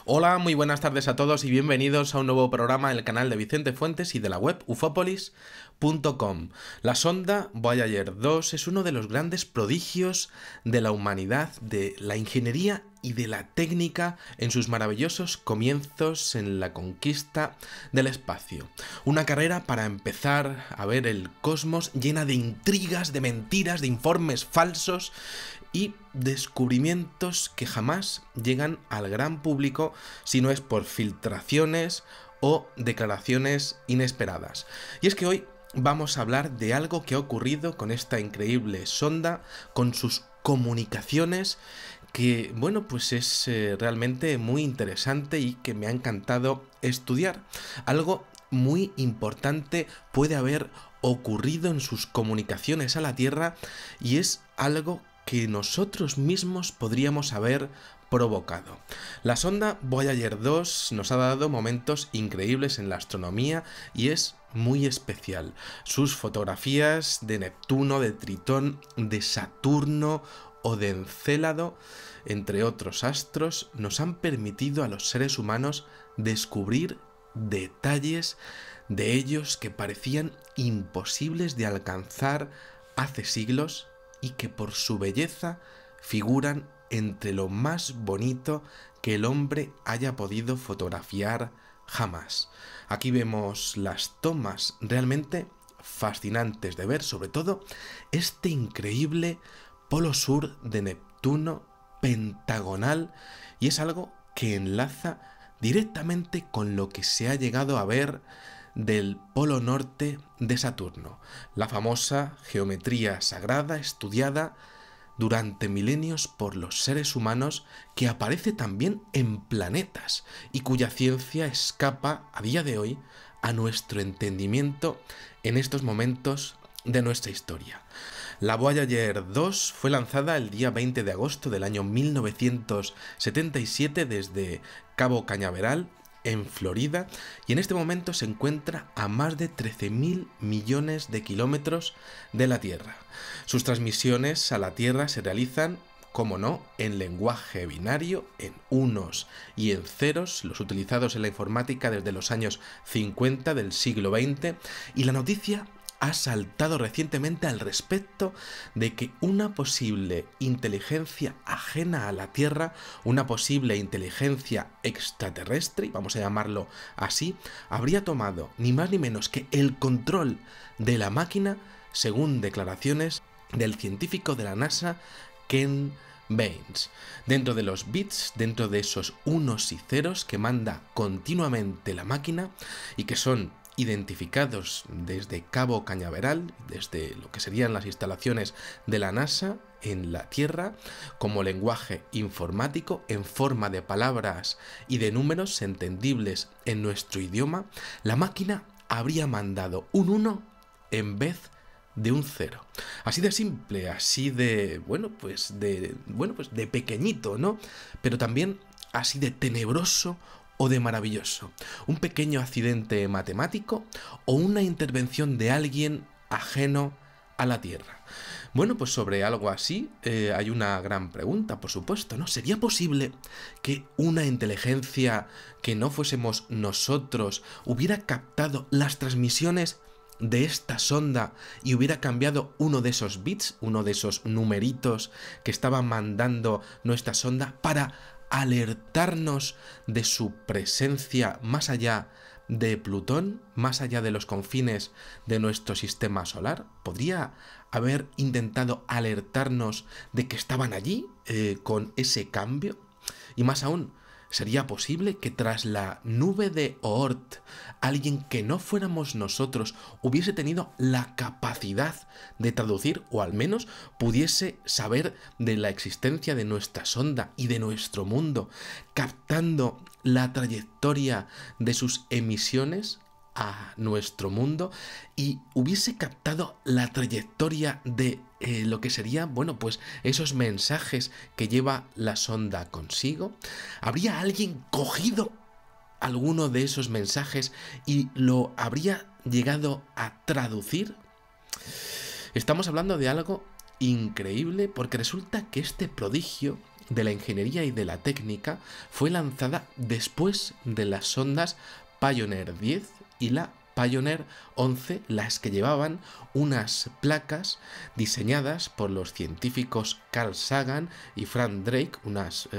Hola, muy buenas tardes a todos y bienvenidos a un nuevo programa del canal de Vicente Fuentes y de la web ufopolis.com. La sonda Voyager 2 es uno de los grandes prodigios de la humanidad, de la ingeniería y de la técnica en sus maravillosos comienzos en la conquista del espacio. Una carrera para empezar a ver el cosmos llena de intrigas, de mentiras, de informes falsos y descubrimientos que jamás llegan al gran público si no es por filtraciones o declaraciones inesperadas. Y es que hoy vamos a hablar de algo que ha ocurrido con esta increíble sonda, con sus comunicaciones, que bueno, pues es realmente muy interesante y que me ha encantado estudiar. Algo muy importante puede haber ocurrido en sus comunicaciones a la Tierra y es algo que nosotros mismos podríamos haber provocado. La sonda Voyager 2 nos ha dado momentos increíbles en la astronomía y es muy especial. Sus fotografías de Neptuno, de Tritón, de Saturno o de Encélado, entre otros astros, nos han permitido a los seres humanos descubrir detalles de ellos que parecían imposibles de alcanzar hace siglos y que por su belleza figuran entre lo más bonito que el hombre haya podido fotografiar jamás. Aquí vemos las tomas realmente fascinantes de ver, sobre todo este increíble polo sur de Neptuno pentagonal, y es algo que enlaza directamente con lo que se ha llegado a ver del polo norte de Saturno, la famosa geometría sagrada estudiada durante milenios por los seres humanos, que aparece también en planetas y cuya ciencia escapa a día de hoy a nuestro entendimiento en estos momentos de nuestra historia. La Voyager 2 fue lanzada el día 20 de agosto del año 1977 desde Cabo Cañaveral, en Florida, y en este momento se encuentra a más de 13.000 millones de kilómetros de la Tierra. Sus transmisiones a la Tierra se realizan, como no, en lenguaje binario, en unos y en ceros, los utilizados en la informática desde los años 50 del siglo XX, y la noticia ha saltado recientemente al respecto de que una posible inteligencia ajena a la Tierra, una posible inteligencia extraterrestre, vamos a llamarlo así, habría tomado ni más ni menos que el control de la máquina, según declaraciones del científico de la NASA, Ken Baines. Dentro de los bits, dentro de esos unos y ceros que manda continuamente la máquina y que son identificados desde Cabo Cañaveral, desde lo que serían las instalaciones de la NASA en la Tierra, como lenguaje informático en forma de palabras y de números entendibles en nuestro idioma, la máquina habría mandado un 1 en vez de un 0. Así de simple, así de, de pequeñito, ¿no? Pero también así de tenebroso o de maravilloso. Un pequeño accidente matemático o una intervención de alguien ajeno a la Tierra. Bueno, pues sobre algo así hay una gran pregunta, por supuesto, ¿no? ¿Sería posible que una inteligencia que no fuésemos nosotros hubiera captado las transmisiones de esta sonda y hubiera cambiado uno de esos bits, uno de esos numeritos que estaba mandando nuestra sonda para alertarnos de su presencia más allá de Plutón, más allá de los confines de nuestro sistema solar? ¿Podría haber intentado alertarnos de que estaban allí con ese cambio? Y más aún, ¿sería posible que tras la nube de Oort alguien que no fuéramos nosotros hubiese tenido la capacidad de traducir, o al menos pudiese saber de la existencia de nuestra sonda y de nuestro mundo, captando la trayectoria de sus emisiones a nuestro mundo y hubiese captado la trayectoria de lo que sería, bueno, pues esos mensajes que lleva la sonda consigo? ¿Habría alguien cogido alguno de esos mensajes y lo habría llegado a traducir? Estamos hablando de algo increíble, porque resulta que este prodigio de la ingeniería y de la técnica fue lanzada después de las sondas Pioneer 10 y la Pioneer 11, las que llevaban unas placas diseñadas por los científicos Carl Sagan y Frank Drake, unas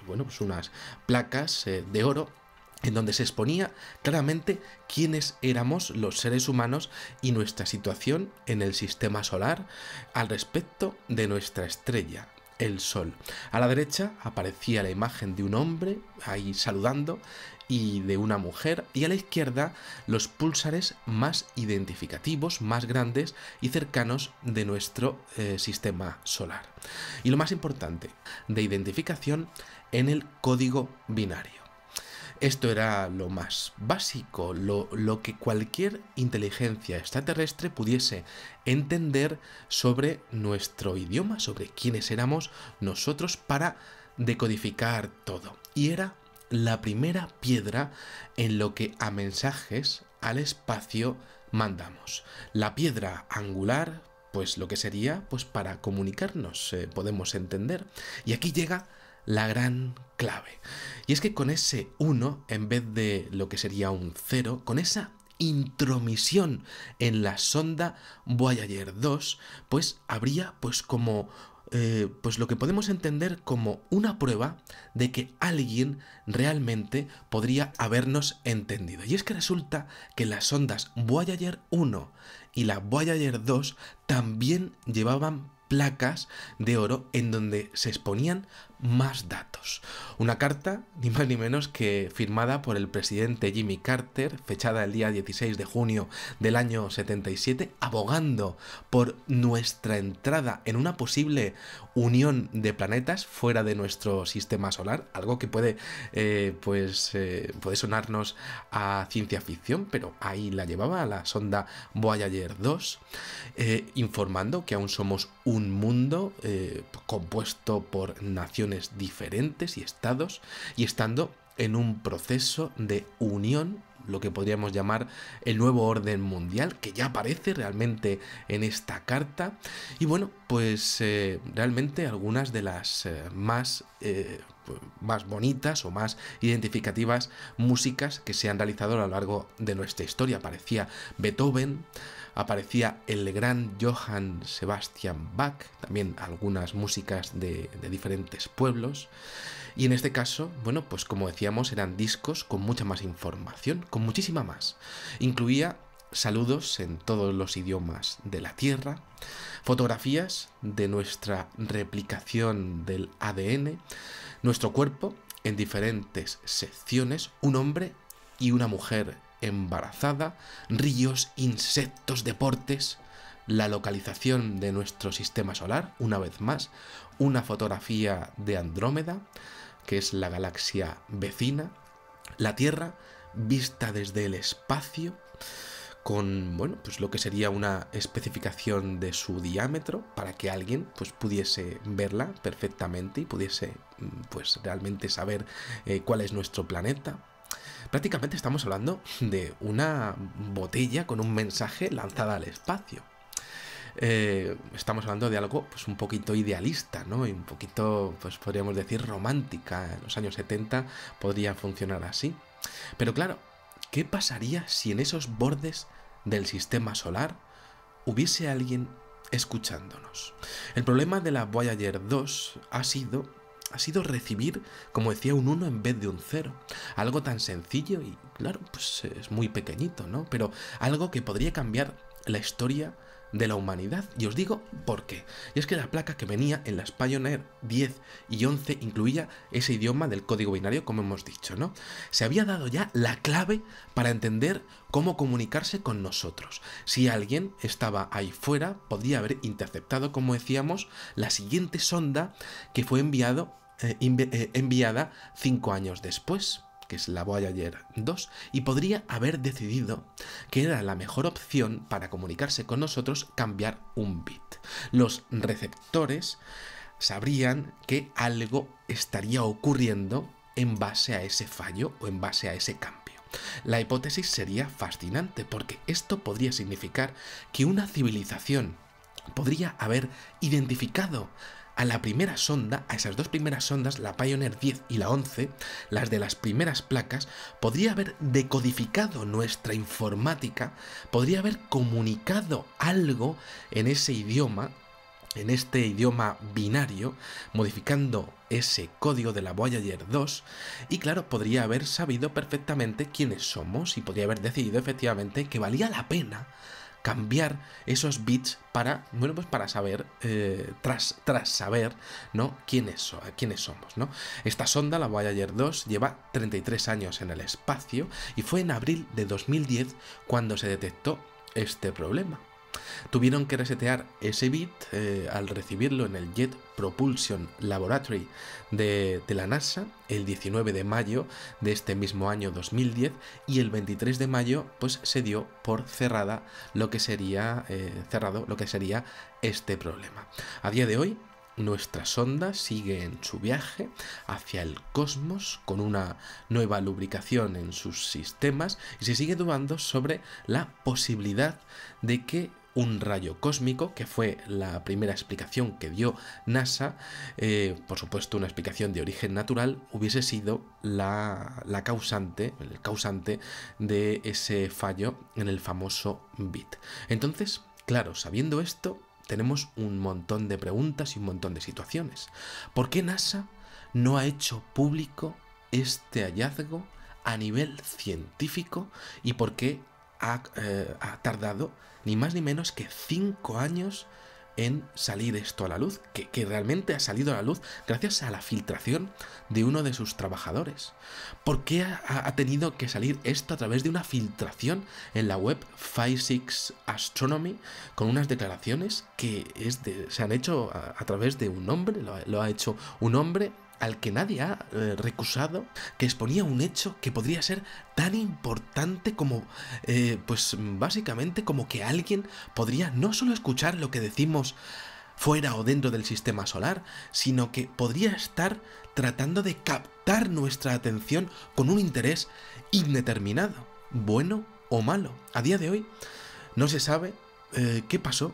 placas de oro en donde se exponía claramente quiénes éramos los seres humanos y nuestra situación en el sistema solar al respecto de nuestra estrella, el Sol. A la derecha aparecía la imagen de un hombre ahí saludando y de una mujer, y a la izquierda los púlsares más identificativos, más grandes y cercanos de nuestro sistema solar. Y lo más importante, de identificación en el código binario. Esto era lo más básico, lo que cualquier inteligencia extraterrestre pudiese entender sobre nuestro idioma, sobre quiénes éramos nosotros, para decodificar todo. Y era la primera piedra en lo que a mensajes al espacio mandamos. La piedra angular, pues lo que sería, pues para comunicarnos, podemos entender. Y aquí llega la gran clave. Y es que con ese 1, en vez de lo que sería un 0, con esa intromisión en la sonda Voyager 2, pues habría pues como pues lo que podemos entender como una prueba de que alguien realmente podría habernos entendido. Y es que resulta que las sondas Voyager 1 y la Voyager 2 también llevaban placas de oro en donde se exponían más datos. Una carta, ni más ni menos que firmada por el presidente Jimmy Carter, fechada el día 16 de junio del año 77, abogando por nuestra entrada en una posible unión de planetas fuera de nuestro sistema solar, algo que puede sonarnos a ciencia ficción, pero ahí la llevaba la sonda Voyager 2, informando que aún somos un mundo compuesto por naciones diferentes y estados, y estando en un proceso de unión, lo que podríamos llamar el nuevo orden mundial, que ya aparece realmente en esta carta. Y bueno, pues realmente algunas de las más bonitas o más identificativas músicas que se han realizado a lo largo de nuestra historia. Aparecía Beethoven, aparecía el gran Johann Sebastian Bach, también algunas músicas de diferentes pueblos. Y en este caso, bueno, pues como decíamos, eran discos con mucha más información, con muchísima más. Incluía saludos en todos los idiomas de la Tierra, fotografías de nuestra replicación del ADN, nuestro cuerpo en diferentes secciones, un hombre y una mujer embarazada, ríos, insectos, deportes, la localización de nuestro sistema solar, una vez más, una fotografía de Andrómeda, que es la galaxia vecina, la Tierra vista desde el espacio, con, bueno, pues lo que sería una especificación de su diámetro para que alguien pues pudiese verla perfectamente y pudiese pues realmente saber cuál es nuestro planeta. Prácticamente estamos hablando de una botella con un mensaje lanzada al espacio. Estamos hablando de algo pues un poquito idealista, ¿no? Y un poquito, pues podríamos decir, romántica. En los años 70 podría funcionar así. Pero claro, ¿qué pasaría si en esos bordes del sistema solar hubiese alguien escuchándonos? El problema de la Voyager 2 ha sido recibir, como decía, un 1 en vez de un 0. Algo tan sencillo y, claro, pues es muy pequeñito, ¿no? Pero algo que podría cambiar la historia de la humanidad. Y os digo por qué. Y es que la placa que venía en las Pioneer 10 y 11 incluía ese idioma del código binario, como hemos dicho, ¿no? Se había dado ya la clave para entender cómo comunicarse con nosotros. Si alguien estaba ahí fuera, podría haber interceptado, como decíamos, la siguiente sonda que fue enviada 5 años después, que es la Voyager 2, y podría haber decidido que era la mejor opción para comunicarse con nosotros cambiar un bit. Los receptores sabrían que algo estaría ocurriendo en base a ese fallo o en base a ese cambio. La hipótesis sería fascinante porque esto podría significar que una civilización podría haber identificado a la primera sonda, a esas dos primeras sondas, la Pioneer 10 y la 11, las de las primeras placas, podría haber decodificado nuestra informática, podría haber comunicado algo en ese idioma, en este idioma binario, modificando ese código de la Voyager 2, y claro, podría haber sabido perfectamente quiénes somos y podría haber decidido efectivamente que valía la pena cambiar esos bits para, bueno, pues para saber, tras saber, ¿no?, quiénes somos, ¿no? Esta sonda, la Voyager 2, lleva 33 años en el espacio y fue en abril de 2010 cuando se detectó este problema. Tuvieron que resetear ese bit al recibirlo en el Jet Propulsion Laboratory de la NASA el 19 de mayo de este mismo año 2010, y el 23 de mayo pues se dio por cerrado lo que sería este problema. A día de hoy nuestra sonda sigue en su viaje hacia el cosmos con una nueva lubricación en sus sistemas y se sigue dudando sobre la posibilidad de que un rayo cósmico, que fue la primera explicación que dio NASA, por supuesto una explicación de origen natural, hubiese sido el causante de ese fallo en el famoso bit. Entonces, claro, sabiendo esto, tenemos un montón de preguntas y un montón de situaciones. ¿Por qué NASA no ha hecho público este hallazgo a nivel científico y por qué ha tardado ni más ni menos que 5 años en salir esto a la luz, que realmente ha salido a la luz gracias a la filtración de uno de sus trabajadores? ¿Por qué ha tenido que salir esto a través de una filtración en la web 56 Astronomy con unas declaraciones que se han hecho a través de un hombre, lo ha hecho un hombre al que nadie ha recusado, que exponía un hecho que podría ser tan importante como, pues básicamente como que alguien podría no solo escuchar lo que decimos fuera o dentro del sistema solar, sino que podría estar tratando de captar nuestra atención con un interés indeterminado, bueno o malo. A día de hoy no se sabe qué pasó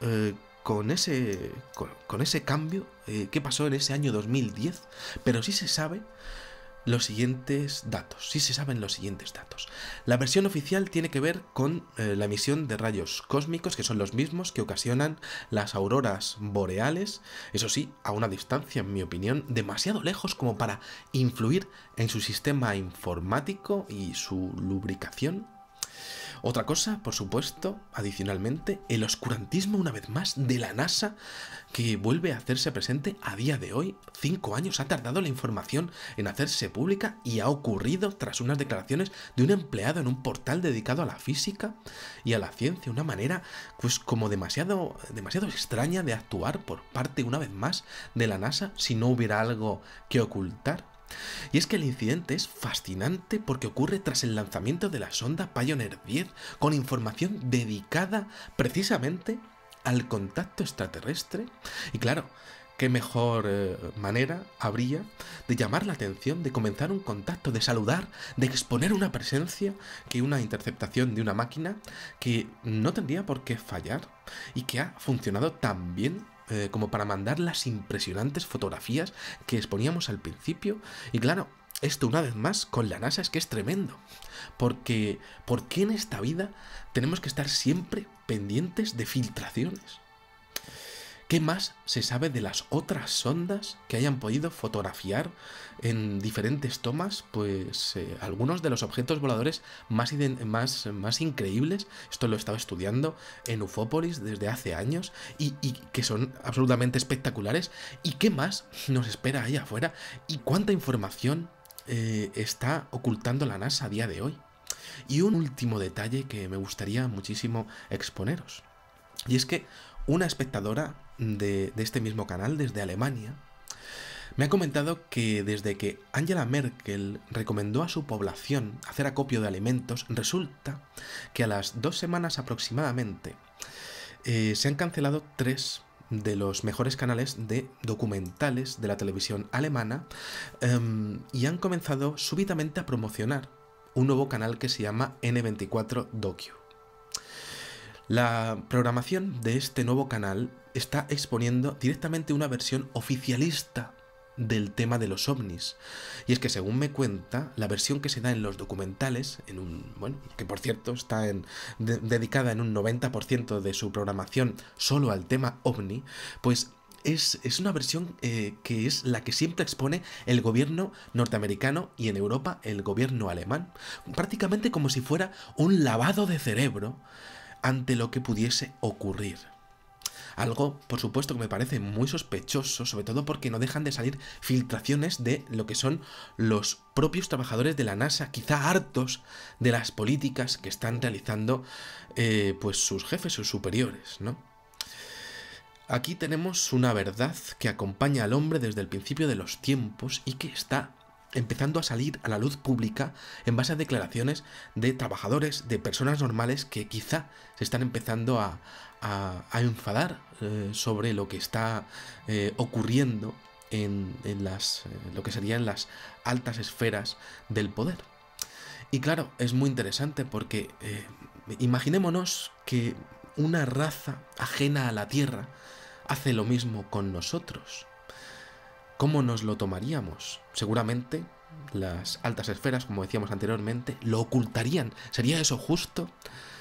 con ese cambio, qué pasó en ese año 2010, pero sí se sabe los siguientes datos, sí se saben los siguientes datos. La versión oficial tiene que ver con la emisión de rayos cósmicos, que son los mismos que ocasionan las auroras boreales, eso sí, a una distancia, en mi opinión, demasiado lejos como para influir en su sistema informático y su lubricación. Otra cosa, por supuesto, adicionalmente, el oscurantismo una vez más de la NASA, que vuelve a hacerse presente a día de hoy. 5 años ha tardado la información en hacerse pública y ha ocurrido tras unas declaraciones de un empleado en un portal dedicado a la física y a la ciencia, una manera pues como demasiado extraña de actuar por parte una vez más de la NASA si no hubiera algo que ocultar. Y es que el incidente es fascinante porque ocurre tras el lanzamiento de la sonda Pioneer 10 con información dedicada precisamente al contacto extraterrestre. Y claro, qué mejor manera habría de llamar la atención, de comenzar un contacto, de saludar, de exponer una presencia, que una interceptación de una máquina que no tendría por qué fallar y que ha funcionado tan bien como para mandar las impresionantes fotografías que exponíamos al principio. Y claro, esto una vez más con la NASA es que es tremendo, porque ¿por qué en esta vida tenemos que estar siempre pendientes de filtraciones? ¿Qué más se sabe de las otras sondas que hayan podido fotografiar en diferentes tomas? Pues algunos de los objetos voladores más increíbles. Esto lo he estado estudiando en Ufópolis desde hace años y que son absolutamente espectaculares. ¿Y qué más nos espera ahí afuera? ¿Y cuánta información está ocultando la NASA a día de hoy? Y un último detalle que me gustaría muchísimo exponeros. Y es que una espectadora de este mismo canal, desde Alemania, me ha comentado que desde que Angela Merkel recomendó a su población hacer acopio de alimentos, resulta que a las 2 semanas aproximadamente se han cancelado 3 de los mejores canales de documentales de la televisión alemana y han comenzado súbitamente a promocionar un nuevo canal que se llama N24 Docu. La programación de este nuevo canal está exponiendo directamente una versión oficialista del tema de los ovnis. Y es que según me cuenta, la versión que se da en los documentales, que por cierto está dedicada en un 90% de su programación solo al tema ovni, pues es una versión que es la que siempre expone el gobierno norteamericano y en Europa el gobierno alemán, prácticamente como si fuera un lavado de cerebro ante lo que pudiese ocurrir. Algo, por supuesto, que me parece muy sospechoso, sobre todo porque no dejan de salir filtraciones de lo que son los propios trabajadores de la NASA, quizá hartos de las políticas que están realizando pues sus jefes, sus superiores, ¿no? Aquí tenemos una verdad que acompaña al hombre desde el principio de los tiempos y que está empezando a salir a la luz pública en base a declaraciones de trabajadores, de personas normales que quizá se están empezando a enfadar sobre lo que está ocurriendo en lo que serían las altas esferas del poder. Y claro, es muy interesante porque imaginémonos que una raza ajena a la Tierra hace lo mismo con nosotros. ¿Cómo nos lo tomaríamos? Seguramente las altas esferas, como decíamos anteriormente, lo ocultarían. ¿Sería eso justo?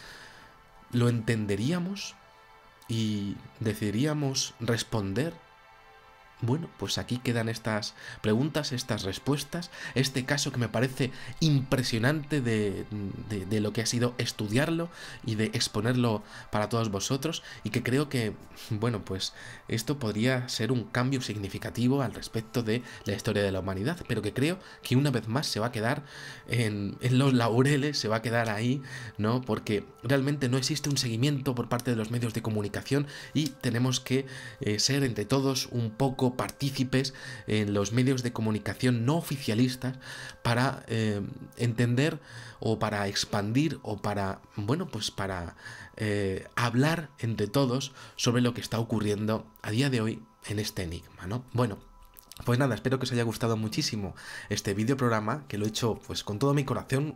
¿Lo entenderíamos? ¿Y decidiríamos responder? Bueno, pues aquí quedan estas preguntas, estas respuestas, este caso que me parece impresionante de lo que ha sido estudiarlo y de exponerlo para todos vosotros, y que creo que, bueno, pues esto podría ser un cambio significativo al respecto de la historia de la humanidad, pero que creo que una vez más se va a quedar en los laureles, se va a quedar ahí, ¿no? Porque realmente no existe un seguimiento por parte de los medios de comunicación y tenemos que ser entre todos un poco partícipes en los medios de comunicación no oficialistas para entender o para expandir o para, bueno, pues para hablar entre todos sobre lo que está ocurriendo a día de hoy en este enigma, ¿no? Bueno, pues nada, espero que os haya gustado muchísimo este videoprograma, que lo he hecho pues con todo mi corazón,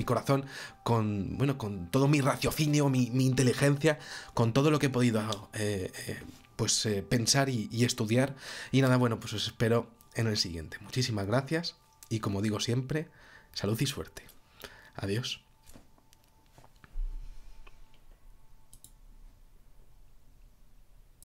con, bueno, con todo mi raciocinio, mi inteligencia, con todo lo que he podido pensar y estudiar. Y nada, bueno, pues os espero en el siguiente. Muchísimas gracias y como digo siempre, salud y suerte. Adiós.